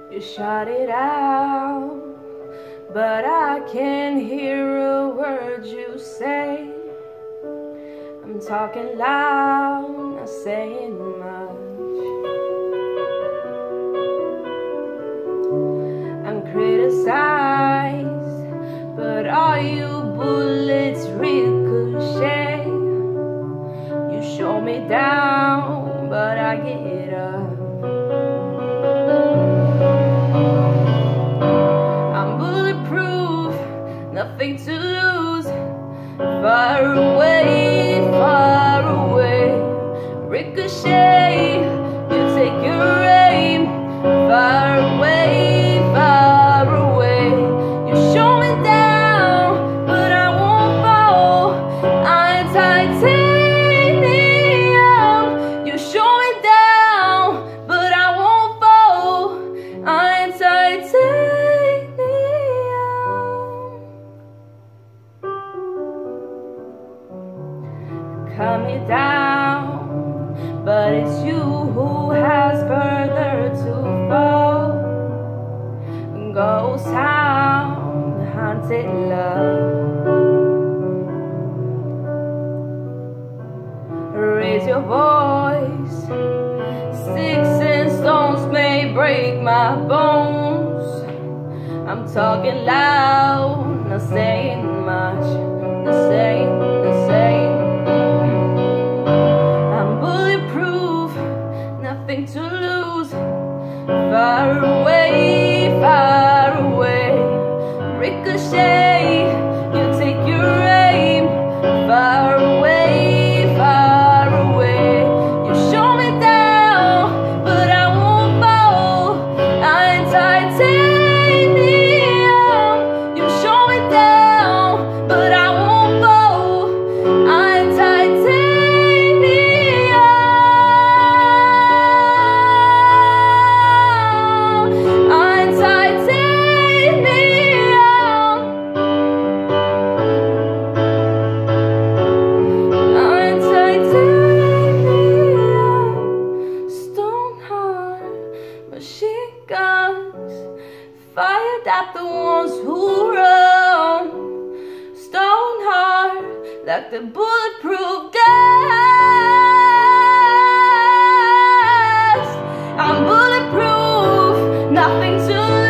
You shut it out, but I can't hear a word you say. I'm talking loud, not saying much. I'm criticized, but all you bullets ricochet. You show me down, but I get up. I'm bulletproof, nothing to lose. Far away, ricochet. You take your aim. Far away. You show me down, but I won't fall. I'm titanium. You show me down, but I won't fall. I'm titanium. Cut me down, but it's you who has further to fall. Ghost town, haunted love. Raise your voice. Sticks and stones may break my bones. I'm talking loud, not saying much. Not saying. I'm bulletproof, nothing to lose. Far away. Ricochet, you take your aim. Far away. You show me down, but I won't fall. I'm titanium. You show me down, but I won't fall. I'm titanium. I'm titanium. Machine guns fired at the ones who run. Stone hard like the bulletproof glass. I'm bulletproof, nothing to lose.